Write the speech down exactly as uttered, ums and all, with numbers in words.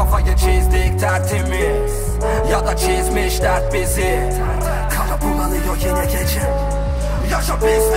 kafayı çizdik tertemiz, ya da çizmiş dert bizi. Kara bulanıyor yine gece, yaşa bizde.